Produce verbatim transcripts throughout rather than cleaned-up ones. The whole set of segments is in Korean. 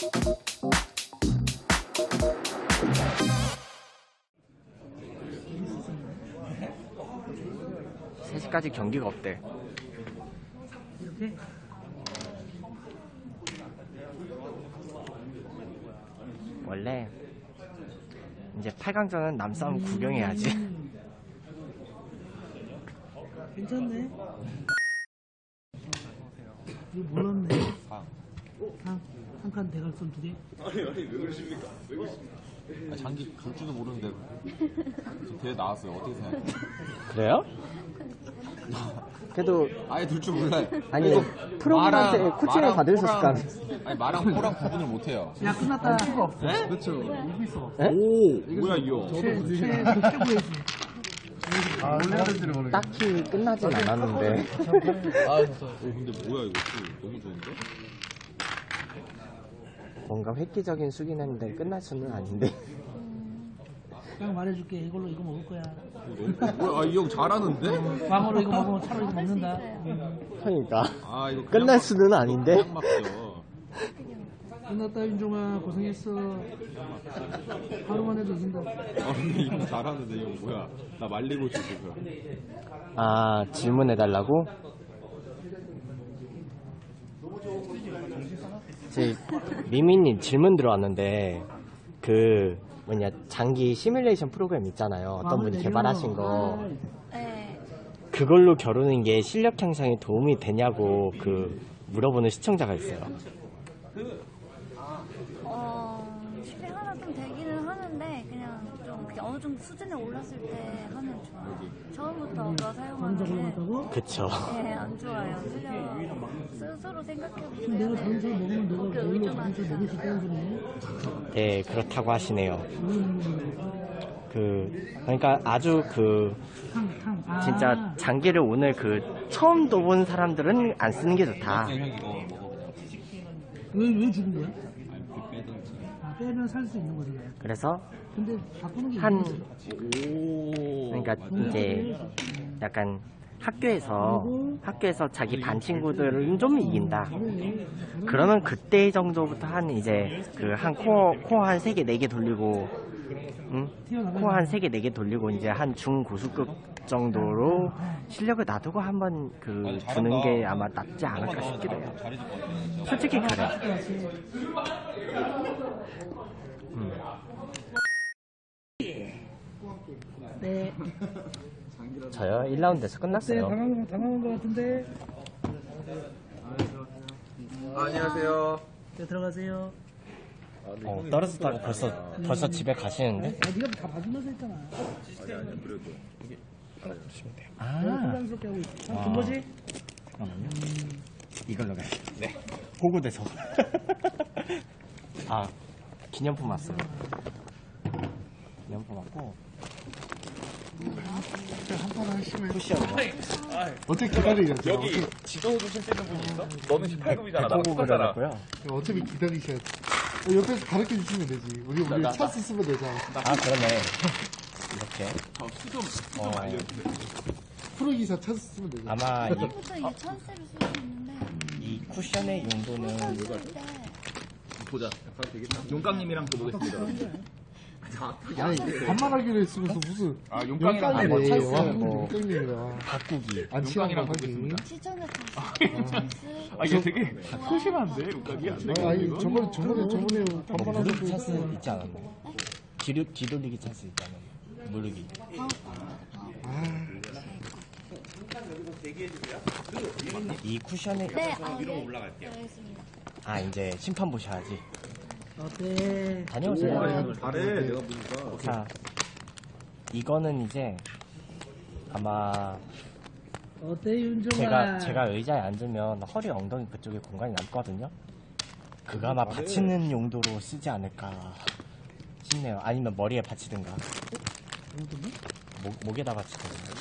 세 시까지 경기가 없대. 이렇게? 원래 이제 팔 강전은 남싸움 구경해야지. 음. 괜찮네. 이거 몰랐네. 상. 상. 한 칸 대갈선 두 개. 아니 아니 왜 그러십니까? 왜 그러십니까? 아, 장기 갈 줄도 모르는데 저 대회 나왔어요. 어떻게 생각해요? 그래요? 그래도 아예 둘 줄 몰라요. 아니 프로그램한테 코칭을 받을 수 있을 거 아니에요? 아니 마랑 코랑 구분을 못해요. 야 끝났다. 수가 없어. 네? 그렇죠. 이거 있어. 오 뭐야 이 형? 저도 최고의 아, 딱히 끝나진 않았는데. 아 근데 뭐야 이거 너무 좋은데? 뭔가 획기적인 수긴 했는데 끝날 수는 아닌데. 그냥 말해줄게. 이걸로 이거 먹을 거야. 뭐야 아, 이 형 잘하는데? 광어로 이거 먹으면 차로 이거 먹는다. 그러니까 아 이거 끝날 수는 아닌데. 그냥 막죠. 끝났다 윤종아 고생했어. 하루만 해도 이긴다. 아 근데 이 형 잘하는데 이 형 뭐야? 나 말리고 싶어 지금. 아 질문해달라고? 제 미미님 질문 들어왔는데 그 뭐냐 장기 시뮬레이션 프로그램 있잖아요. 어떤 분이 개발하신 거. 네. 그걸로 겨루는 게 실력 향상에 도움이 되냐고 그 물어보는 시청자가 있어요. 어, 실패하나 좀 되기는 하는데 그냥 좀 그냥 어느 정도 수준에 올랐을 때 하면 좋아요. 처음부터 그거 사용하면 그쵸. 네, 안 좋아요. 실력 스스로 생각해보면 내가 자동차 먹으면 내가 별로 자동차 먹을 수 있다는 소리네. 네 그렇다고 하시네요. 그 그러니까 아주 그 진짜 장기를 오늘 그 처음 둬본 사람들은 안 쓰는 게 좋다. 왜, 왜 죽은 거야? 아, 빼면 살 수 있는 거잖아요. 그래서 근데 바꾸는 게 한 있는 그러니까 이제 약간 학교에서 학교에서 자기 반 친구들은 좀 이긴다. 그러면 그때 정도부터 한 이제 그 한 코어 코어 한 세 개 네 개 돌리고, 응? 코어 한 세 개 네 개 돌리고 이제 한 중고수급 정도로 실력을 놔두고 한번 그 두는 게 아마 낫지 않을까 싶기도 해요. 솔직히 그래. 음. 네. 저요? 일 라운드에서 네, 끝났어요. 당황한, 당황한 것 같은데. 안녕하세요. 네, 들어가세요. 어, 떨어졌다가 벌써 벌써 집에 가시는데? 아, 네가 다 봐주면서 했잖아. 아니 아니 그래도 이게 주시면 돼요. 내가 아, 혼란스럽게 하고 있어. 아, 아. 준 거지? 잠깐만요. 이걸로 가요. 네. 호구돼서. 아, 기념품 왔어요. 기념품 왔고. 한판 하시면 쿠션이요. 어떻게 기다리겠죠? 여기 지도 주실 수 있는 분이 있어? 너는 십팔 급이잖아. 나 호구 똑같잖아. 그려놨고요. 어차피 기다리셔야 돼. 어, 옆에서 가르쳐 주시면 되지. 우리 우리 나, 나, 찬스 쓰면 되잖아. 아, 그러네. 이렇게. 저 수좀 수좀 어. 알려주세요. 프로기사 찬스 쓰면 되잖아. 아마 이, 처음부터 이게 찬스를 쓸 수 있는데 이 쿠션의 용도는 쓸 때 보자. 되겠다. 용깡님이랑 또 보겠습니다. 아니 반말하기로 했으면서 무슨 아 용깡이랑 아니, 뭐 용깡이래. 찬스 와, 뭐. 용깡님이라. 바꾸기. 안 친한 용깡이랑 하기. 보겠습니다. 시청자 찬스 아 이게 되게 소심한데 용깡이 안 되게. 아, 아니 저번에 저번에 저번에 뭐 반말하는 무릎 거 찬스 있었어. 있지 않았나요? 뒤로, 뒤돌리기 찬스 있잖아요. 무르기. 이 쿠션의 네, 아, 위로 올라갈게요. 알겠습니다. 아 이제 심판 보셔야지. 어때? 다녀오세요. 잘해 내가 보니까. 자, 이거는 이제 아마 어때 윤종아? 제가 제가 의자에 앉으면 허리 엉덩이 그쪽에 공간이 남거든요. 그거 아마 받치는 용도로 쓰지 않을까 싶네요. 아니면 머리에 받치든가 목, 목에다 받치든가.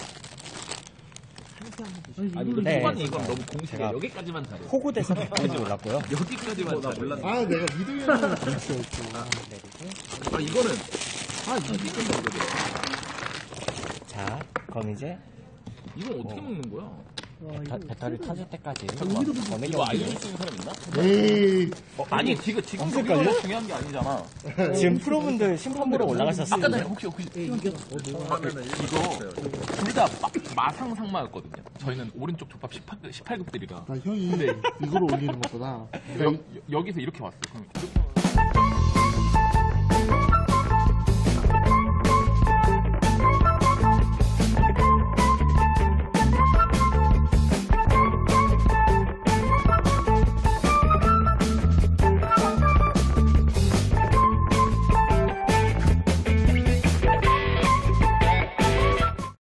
아니 이거 네, 초반에 이건 너무 공식이야. 제가 여기까지만 잘해. 호구돼서 백까지 올랐고요. 여기까지만 나 몰랐네. 아 내가 미드 형이랑 같이 했죠. 아 이거는 아 이게 끝나 이거죠. 자, 그럼 이제 이건 어떻게 먹는 거야? 배, 배터리 터질 때까지 잠깐만. 더 이거 알려줄 수 있는 사람 있나? 에이. 어, 아니 지금 지금 여기가 중요한 게 아니잖아. 지금 프로분들 심판 보러 올라가셨어요. 아까 전에 혹시 혹시 이거 둘 다 마상상마였거든요. 저희는 오른쪽 족밥 십팔, 십팔 급들이라 아, 형이 이걸 올리는 것보다. 여, 여기서 이렇게 왔어요. 그럼 이렇게